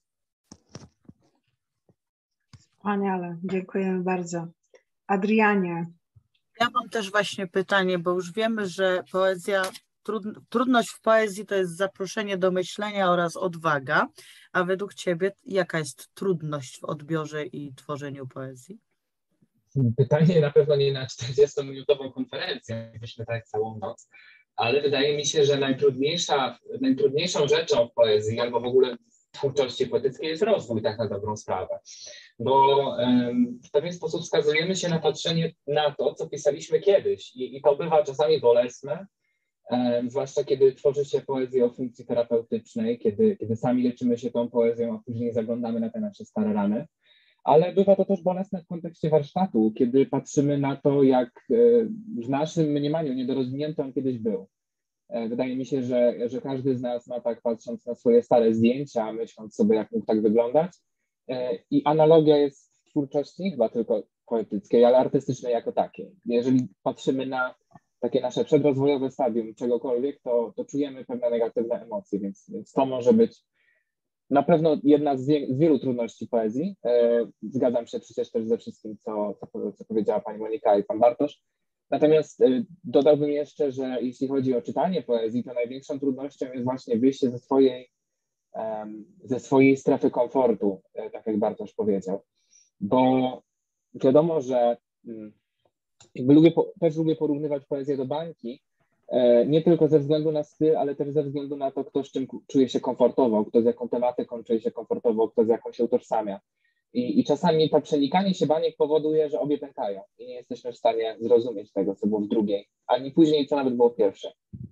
Wspaniale, dziękujemy bardzo. Adrianie. Ja mam też właśnie pytanie, bo już wiemy, że poezja, trud, trudność w poezji to jest zaproszenie do myślenia oraz odwaga, a według Ciebie jaka jest trudność w odbiorze i tworzeniu poezji? Pytanie na pewno nie na czterdziestominutową konferencję, byśmy tak całą noc, ale wydaje mi się, że najtrudniejsza, najtrudniejszą rzeczą w poezji albo w ogóle w twórczości poetyckiej jest rozwój, tak na dobrą sprawę. Bo um, w pewien sposób wskazujemy się na patrzenie na to, co pisaliśmy kiedyś i, i to bywa czasami bolesne, zwłaszcza kiedy tworzy się poezję o funkcji terapeutycznej, kiedy, kiedy sami leczymy się tą poezją, a później zaglądamy na te nasze stare rany. Ale bywa to też bolesne w kontekście warsztatu, kiedy patrzymy na to, jak w naszym mniemaniu niedorozwinięty on kiedyś był. Wydaje mi się, że, że każdy z nas ma tak, patrząc na swoje stare zdjęcia, myśląc sobie, jak mógł tak wyglądać. I analogia jest w twórczości, chyba tylko poetyckiej, ale artystycznej jako takiej. Jeżeli patrzymy na takie nasze przedrozwojowe stadium czegokolwiek, to, to czujemy pewne negatywne emocje, więc, więc to może być na pewno jedna z, wie, z wielu trudności poezji. E, zgadzam się przecież też ze wszystkim, co, co, co powiedziała pani Monika i pan Bartosz. Natomiast e, dodałbym jeszcze, że jeśli chodzi o czytanie poezji, to największą trudnością jest właśnie wyjście ze swojej, e, ze swojej strefy komfortu, e, tak jak Bartosz powiedział. Bo wiadomo, że mm, jakby lubię, też lubię porównywać poezję do bańki, nie tylko ze względu na styl, ale też ze względu na to, kto z czym czuje się komfortowo, kto z jaką tematyką czuje się komfortowo, kto z jaką się utożsamia. I, i czasami to przenikanie się baniek powoduje, że obie pękają i nie jesteśmy w stanie zrozumieć tego, co było w drugiej, ani później, co nawet było w pierwszej.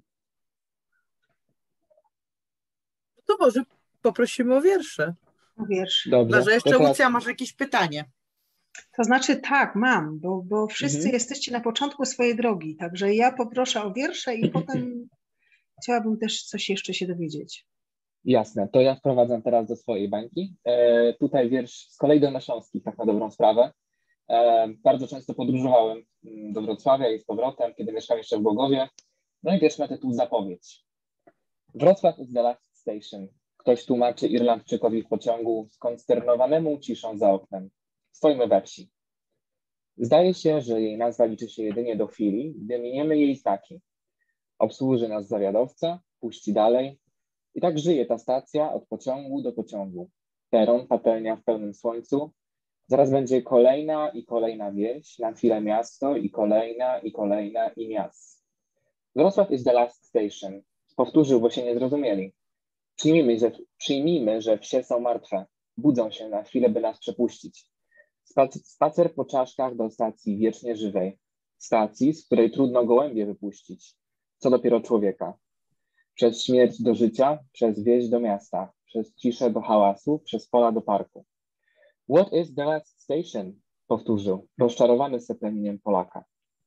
To może poprosimy o wiersze. O wiersz. Dobrze. Chyba, że jeszcze teraz... Łucja, masz jakieś pytanie. To znaczy tak, mam, bo, bo wszyscy Mhm. jesteście na początku swojej drogi, także ja poproszę o wiersze i potem chciałabym też coś jeszcze się dowiedzieć. Jasne, to ja wprowadzam teraz do swojej bańki. E, tutaj wiersz z kolei dolnośląskich, tak na dobrą sprawę. E, bardzo często podróżowałem do Wrocławia i z powrotem, kiedy mieszkałem jeszcze w Głogowie. No i wiersz ma tytuł Zapowiedź. Wrocław is the last station. Ktoś tłumaczy Irlandczykowi w pociągu skonsternowanemu ciszą za oknem. Stoimy we wsi. Zdaje się, że jej nazwa liczy się jedynie do chwili, gdy miniemy jej znaki. Obsłuży nas zawiadowca, puści dalej. I tak żyje ta stacja od pociągu do pociągu. Peron, patelnia w pełnym słońcu. Zaraz będzie kolejna i kolejna wieś, na chwilę miasto i kolejna i kolejna i miast. Wrocław is the last station. Powtórzył, bo się nie zrozumieli. Przyjmijmy, że, przyjmijmy, że wsie są martwe. Budzą się na chwilę, by nas przepuścić. Spacer po czaszkach do stacji wiecznie żywej. Stacji, z której trudno gołębie wypuścić. Co dopiero człowieka. Przez śmierć do życia, przez wieś do miasta, przez ciszę do hałasu, przez pola do parku. What is the last station? Powtórzył, rozczarowany seplenieniem Polaka.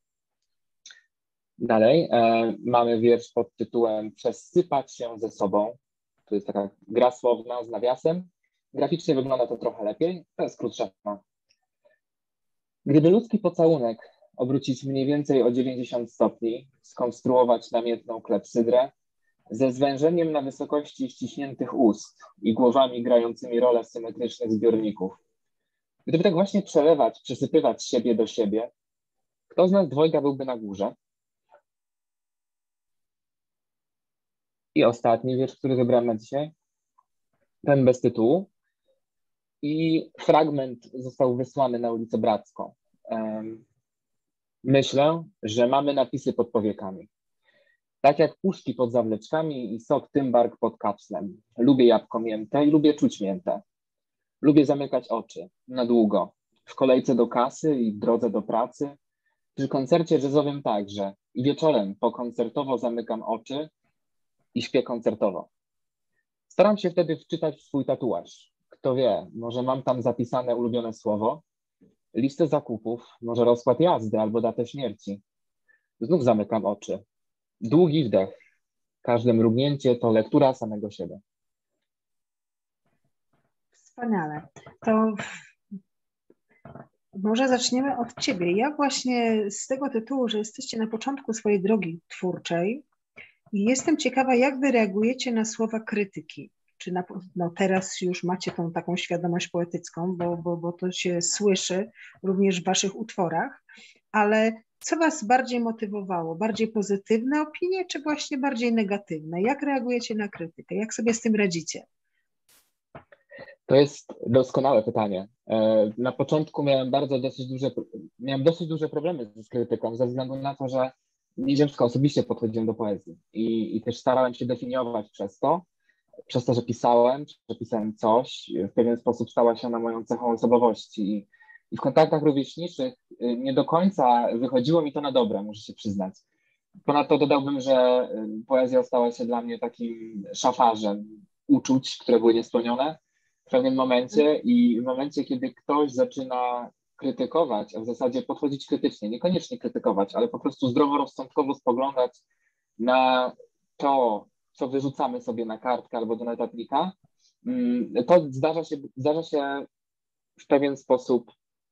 Dalej e, mamy wiersz pod tytułem Przesypać się ze sobą. To jest taka gra słowna z nawiasem. Graficznie wygląda to trochę lepiej, to jest krótsza. Gdyby ludzki pocałunek obrócić mniej więcej o dziewięćdziesiąt stopni, skonstruować namiętną klepsydrę, ze zwężeniem na wysokości ściśniętych ust i głowami grającymi rolę symetrycznych zbiorników. Gdyby tak właśnie przelewać, przesypywać siebie do siebie, kto z nas dwojga byłby na górze? I ostatni wiersz, który wybrałem na dzisiaj, ten bez tytułu. I fragment został wysłany na ulicę Bracką. Myślę, że mamy napisy pod powiekami. Tak jak puszki pod zawleczkami i sok Tymbark pod kapslem. Lubię jabłko mięte i lubię czuć miętę. Lubię zamykać oczy na długo. W kolejce do kasy i w drodze do pracy. Przy koncercie jazzowym także. I wieczorem pokoncertowo zamykam oczy i śpię koncertowo. Staram się wtedy wczytać w swój tatuaż. Kto wie, może mam tam zapisane ulubione słowo, listę zakupów, może rozkład jazdy albo datę śmierci. Znów zamykam oczy. Długi wdech. Każde mrugnięcie to lektura samego siebie. Wspaniale. To może zaczniemy od ciebie. Ja właśnie z tego tytułu, że jesteście na początku swojej drogi twórczej i jestem ciekawa, jak wy reagujecie na słowa krytyki. Czy na, no teraz już macie tą taką świadomość poetycką, bo, bo, bo to się słyszy również w waszych utworach, ale co was bardziej motywowało? Bardziej pozytywne opinie, czy właśnie bardziej negatywne? Jak reagujecie na krytykę? Jak sobie z tym radzicie? To jest doskonałe pytanie. Na początku miałem bardzo dosyć duże, miałem dosyć duże problemy z krytyką ze względu na to, że nieziemsko osobiście podchodziłem do poezji i, i też starałem się definiować przez to, przez to, że pisałem, że pisałem coś, w pewien sposób stała się ona moją cechą osobowości. I, i w kontaktach rówieśniczych nie do końca wychodziło mi to na dobre, muszę się przyznać. Ponadto dodałbym, że poezja stała się dla mnie takim szafarzem uczuć, które były niespełnione w pewnym momencie i w momencie, kiedy ktoś zaczyna krytykować, a w zasadzie podchodzić krytycznie, niekoniecznie krytykować, ale po prostu zdroworozsądkowo spoglądać na to, co wyrzucamy sobie na kartkę albo do notatnika, to zdarza się, zdarza się w pewien sposób,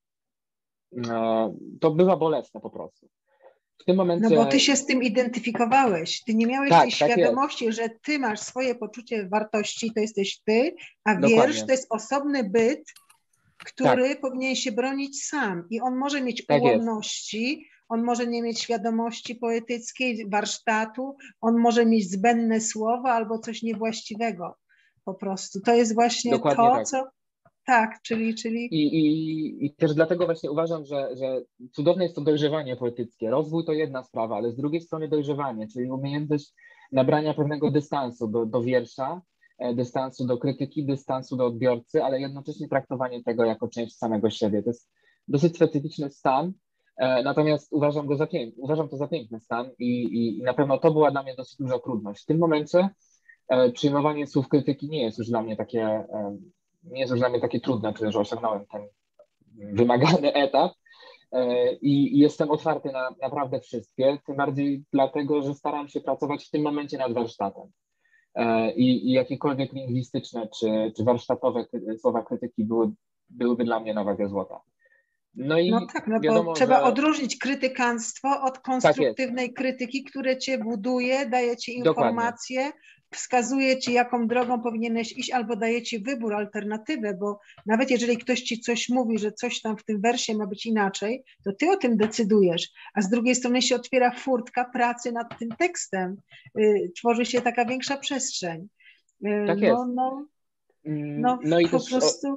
to bywa bolesne po prostu. W tym momencie... No bo ty się z tym identyfikowałeś. Ty nie miałeś tak, tej tak świadomości, że ty masz swoje poczucie wartości, to jesteś ty, a Dokładnie. wiersz to jest osobny byt, który tak. powinien się bronić sam. I on może mieć tak ułomności, jest. On może nie mieć świadomości poetyckiej, warsztatu, on może mieć zbędne słowa albo coś niewłaściwego po prostu. To jest właśnie Dokładnie to, tak. co... Tak, czyli... czyli... I, i, I też dlatego właśnie uważam, że, że cudowne jest to dojrzewanie poetyckie. Rozwój to jedna sprawa, ale z drugiej strony dojrzewanie, czyli umiejętność nabrania pewnego dystansu do, do wiersza, dystansu do krytyki, dystansu do odbiorcy, ale jednocześnie traktowanie tego jako część samego siebie. To jest dosyć specyficzny stan, natomiast uważam, go za pięk, uważam to za piękny stan i, i, i na pewno to była dla mnie dosyć duża trudność. W tym momencie przyjmowanie słów krytyki nie jest już dla mnie takie... nie jest już dla mnie takie trudne, czy że osiągnąłem ten wymagany etap i, i jestem otwarty na naprawdę wszystkie, tym bardziej dlatego, że staram się pracować w tym momencie nad warsztatem. I, i jakiekolwiek lingwistyczne czy, czy warsztatowe słowa krytyki były, byłyby dla mnie na wagę złota. No i No tak, no wiadomo, bo trzeba że... odróżnić krytykanstwo od konstruktywnej tak krytyki, które cię buduje, daje ci informacje, Dokładnie. wskazuje ci, jaką drogą powinieneś iść, albo daje ci wybór, alternatywę, bo nawet jeżeli ktoś ci coś mówi, że coś tam w tym wersie ma być inaczej, to ty o tym decydujesz, a z drugiej strony się otwiera furtka pracy nad tym tekstem, yy, tworzy się taka większa przestrzeń. Yy, Tak no, jest. no, no, no i po też prostu...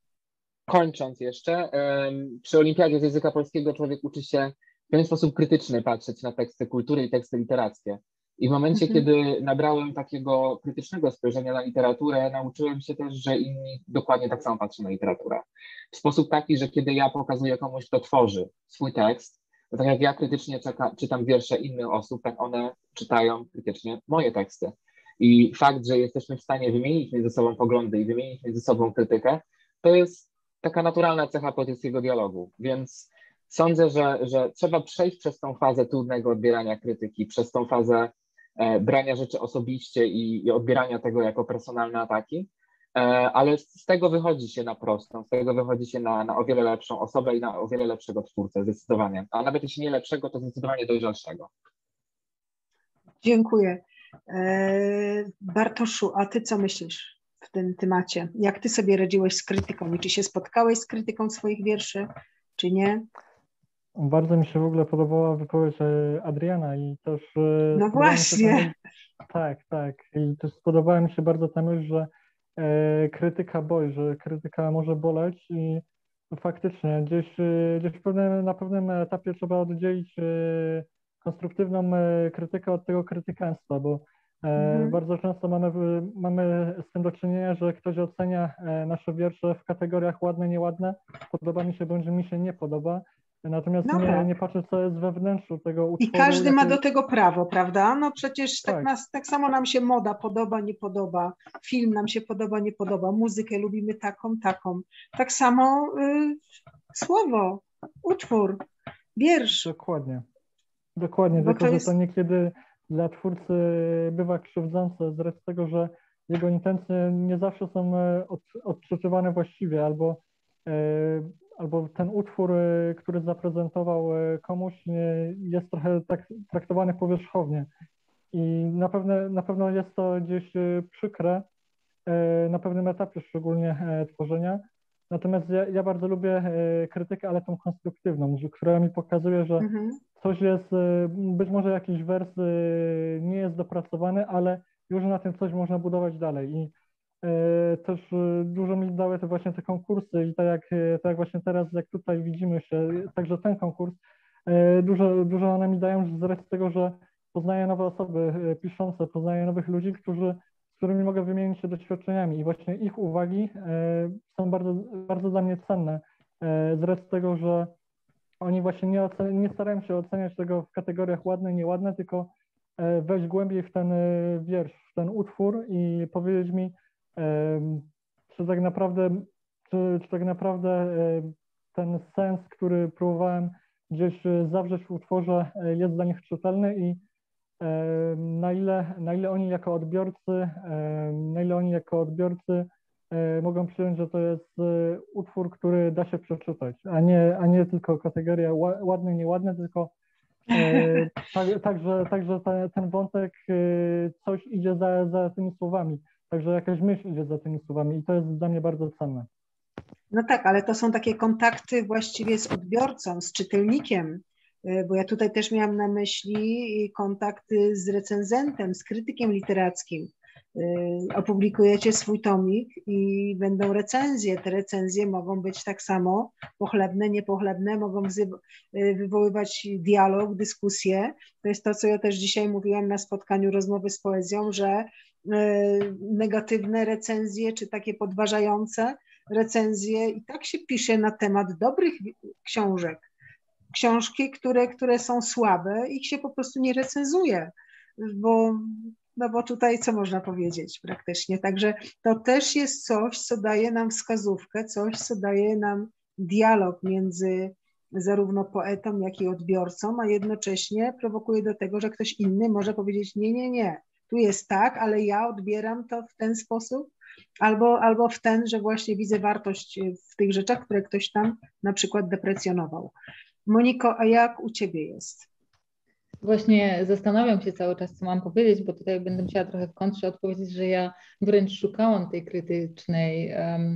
Kończąc jeszcze, przy Olimpiadzie z języka polskiego człowiek uczy się w pewien sposób krytyczny patrzeć na teksty kultury i teksty literackie. I w momencie, Mhm. kiedy nabrałem takiego krytycznego spojrzenia na literaturę, nauczyłem się też, że inni dokładnie tak samo patrzą na literaturę. W sposób taki, że kiedy ja pokazuję komuś, kto tworzy swój tekst, to tak jak ja krytycznie czeka, czytam wiersze innych osób, tak one czytają krytycznie moje teksty. I fakt, że jesteśmy w stanie wymienić między sobą poglądy i wymienić między sobą krytykę, to jest taka naturalna cecha poetyckiego dialogu, więc sądzę, że, że trzeba przejść przez tą fazę trudnego odbierania krytyki, przez tą fazę e, brania rzeczy osobiście i, i odbierania tego jako personalne ataki, e, ale z tego wychodzi się na prostą, z tego wychodzi się na, na o wiele lepszą osobę i na o wiele lepszego twórcę, zdecydowanie, a nawet jeśli nie lepszego, to zdecydowanie dojrzalszego. Dziękuję. E, Bartoszu, a ty co myślisz w tym temacie? Jak ty sobie radziłeś z krytyką? I czy się spotkałeś z krytyką swoich wierszy, czy nie? Bardzo mi się w ogóle podobała wypowiedź Adriana i też... No właśnie. Tak, tak. I też spodobała mi się bardzo ta myśl, że e, krytyka boli, że krytyka może boleć i faktycznie gdzieś, gdzieś w pewnym, na pewnym etapie trzeba oddzielić e, konstruktywną e, krytykę od tego krytykanstwa, bo e, Mhm. bardzo często mamy, mamy z tym do czynienia, że ktoś ocenia e, nasze wiersze w kategoriach ładne, nieładne, podoba mi się, bądź mi się nie podoba. Natomiast No nie, tak. nie patrzę, co jest we wnętrzu tego utworu. I każdy ma jako... do tego prawo, prawda? No przecież tak, Tak. nas, tak samo nam się moda podoba, nie podoba, film nam się podoba, nie podoba, muzykę lubimy taką, taką. Tak samo y, słowo, utwór, wiersz. Dokładnie. Dokładnie, Bo tylko to że jest... to niekiedy dla twórcy bywa krzywdzące z racji tego, że jego intencje nie zawsze są od, odczytywane właściwie, albo, e, albo ten utwór, który zaprezentował komuś, jest trochę tak traktowany powierzchownie. I na pewno, na pewno jest to gdzieś przykre e, na pewnym etapie szczególnie e, tworzenia. Natomiast ja, ja bardzo lubię e, krytykę, ale tą konstruktywną, że, która mi pokazuje, że Mhm. coś jest, e, być może jakiś wers e, nie jest dopracowany, ale już na tym coś można budować dalej. I e, też e, dużo mi dały te właśnie te konkursy i tak jak, e, tak jak właśnie teraz, jak tutaj widzimy się, także ten konkurs, e, dużo, dużo one mi dają z racji tego, że poznaję nowe osoby e, piszące, poznaję nowych ludzi, którzy z którymi mogę wymienić się doświadczeniami i właśnie ich uwagi e, są bardzo, bardzo dla mnie cenne e, z racji tego, że oni właśnie nie, ocen- nie starają się oceniać tego w kategoriach ładne, nieładne, tylko e, wejść głębiej w ten e, wiersz, w ten utwór i powiedzieć mi, e, czy tak naprawdę, czy, czy tak naprawdę e, ten sens, który próbowałem gdzieś e, zawrzeć w utworze, e, jest dla nich czytelny i e, na ile, na ile oni jako odbiorcy, e, na ile oni jako odbiorcy e, mogą przyjąć, że to jest e, utwór, który da się przeczytać, a nie, a nie tylko kategoria ła- ładne, nieładne, tylko e, tak, także, także te, ten wątek, e, coś idzie za, za tymi słowami, także jakaś myśl idzie za tymi słowami i to jest dla mnie bardzo cenne. No tak, ale to są takie kontakty właściwie z odbiorcą, z czytelnikiem, y, bo ja tutaj też miałam na myśli kontakty z recenzentem, z krytykiem literackim. Y, Opublikujecie swój tomik i będą recenzje. Te recenzje mogą być tak samo pochlebne, niepochlebne, mogą wzy- y, wywoływać dialog, dyskusję. To jest to, co ja też dzisiaj mówiłam na spotkaniu Rozmowy z Poezją, że y, negatywne recenzje, czy takie podważające recenzje i tak się pisze na temat dobrych książek. Książki, które, które są słabe, ich się po prostu nie recenzuje, bo, no bo tutaj co można powiedzieć praktycznie. Także to też jest coś, co daje nam wskazówkę, coś, co daje nam dialog między zarówno poetą, jak i odbiorcą, a jednocześnie prowokuje do tego, że ktoś inny może powiedzieć nie, nie, nie, tu jest tak, ale ja odbieram to w ten sposób, Albo, albo w ten, że właśnie widzę wartość w tych rzeczach, które ktoś tam na przykład deprecjonował. Moniko, a jak u Ciebie jest? Właśnie zastanawiam się cały czas, co mam powiedzieć, bo tutaj będę musiała trochę w kontrze odpowiedzieć, że ja wręcz szukałam tej krytycznej, um,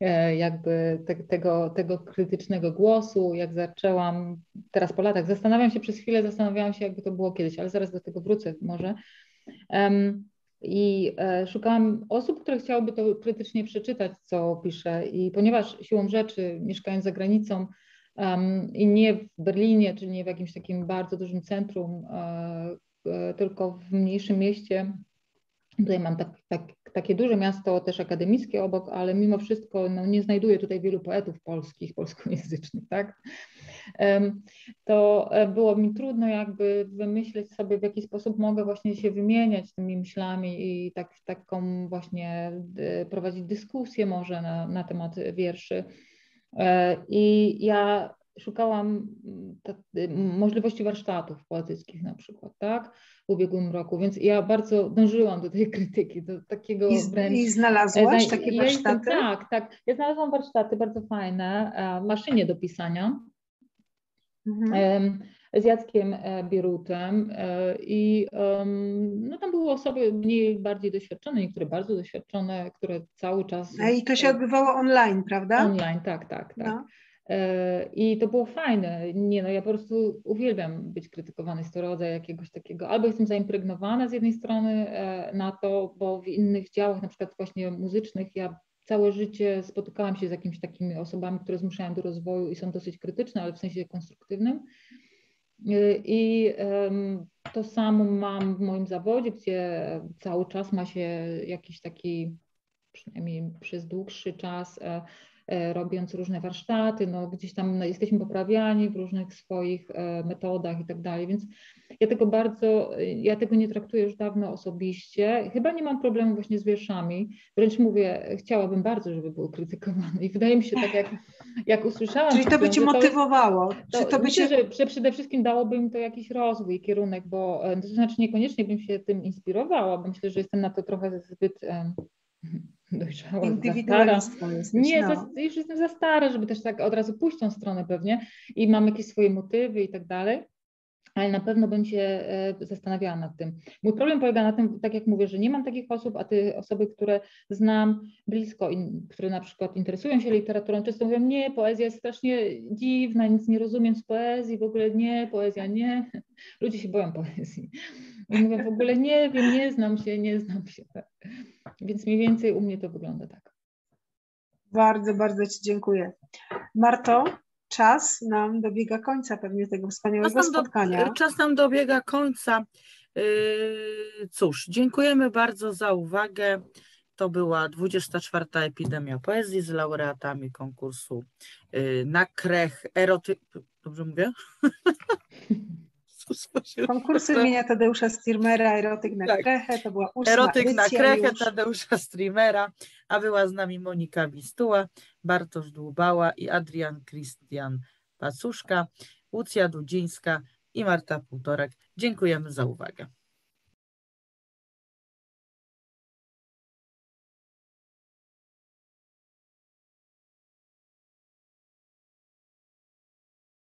jakby te, tego, tego krytycznego głosu, jak zaczęłam teraz po latach. Zastanawiam się przez chwilę, zastanawiałam się, jakby to było kiedyś, ale zaraz do tego wrócę może. Um, I e, szukałam osób, które chciałyby to krytycznie przeczytać, co piszę. I ponieważ siłą rzeczy, mieszkając za granicą um, i nie w Berlinie, czyli nie w jakimś takim bardzo dużym centrum, e, e, tylko w mniejszym mieście, tutaj mam tak, tak, takie duże miasto, też akademickie obok, ale mimo wszystko no, nie znajduję tutaj wielu poetów polskich, polskojęzycznych, tak? To było mi trudno jakby wymyśleć sobie, w jaki sposób mogę właśnie się wymieniać tymi myślami i tak, taką właśnie prowadzić dyskusję może na, na temat wierszy. I ja szukałam możliwości warsztatów poetyckich na przykład, tak, w ubiegłym roku, więc ja bardzo dążyłam do tej krytyki, do takiego I, wręcz... I znalazłaś takie ja warsztaty? Jestem, tak, tak. Ja znalazłam warsztaty bardzo fajne w maszynie do pisania mhm. z Jackiem Bierutem i no tam były osoby mniej, bardziej doświadczone, niektóre bardzo doświadczone, które cały czas... I to się odbywało online, prawda? Online, tak, tak, tak. No. I to było fajne. Nie no, ja po prostu uwielbiam być krytykowany, jest to rodzaj jakiegoś takiego, albo jestem zaimpregnowana z jednej strony na to, bo w innych działach, na przykład właśnie muzycznych, ja całe życie spotykałam się z jakimiś takimi osobami, które zmuszają do rozwoju i są dosyć krytyczne, ale w sensie konstruktywnym. I to samo mam w moim zawodzie, gdzie cały czas ma się jakiś taki, przynajmniej przez dłuższy czas, robiąc różne warsztaty, no gdzieś tam no, jesteśmy poprawiani w różnych swoich metodach i tak dalej, więc ja tego bardzo, ja tego nie traktuję już dawno osobiście. Chyba nie mam problemu właśnie z wierszami, wręcz mówię, chciałabym bardzo, żeby były krytykowane i wydaje mi się tak, jak, jak usłyszałam... Czyli to by Cię motywowało? To, Czy to by myślę, cię... że, że przede wszystkim dałoby im to jakiś rozwój, kierunek, bo to znaczy niekoniecznie bym się tym inspirowała, bo myślę, że jestem na to trochę zbyt... Um, dojrzała, indywidualistką jesteś, Nie, no. za, już jestem za stara, żeby też tak od razu pójść w tą stronę pewnie i mam jakieś swoje motywy i tak dalej, ale na pewno bym się zastanawiała nad tym. Mój problem polega na tym, tak jak mówię, że nie mam takich osób, a te osoby, które znam blisko, które na przykład interesują się literaturą, często mówią, nie, poezja jest strasznie dziwna, nic nie rozumiem z poezji, w ogóle nie, poezja nie. Ludzie się boją poezji. I mówią w ogóle nie wiem, nie znam się, nie znam się. Więc mniej więcej u mnie to wygląda tak. Bardzo, bardzo Ci dziękuję. Marto, czas nam dobiega końca pewnie tego wspaniałego czas spotkania. Do, czas nam dobiega końca. Cóż, dziękujemy bardzo za uwagę. To była dwudziesta czwarta Epidemia Poezji z laureatami konkursu na Krech eroty... Dobrze mówię? Konkursy imienia Tadeusza Streamera, Erotyk na Tak. Krechę, to była ósma Erotyk na edycja Krechę już. Tadeusza Streamera, a była z nami Monika Wistuła, Bartosz Dłubała i Adrian Krystian Pacuszka, Łucja Dudzińska i Marta Półtorek. Dziękujemy za uwagę.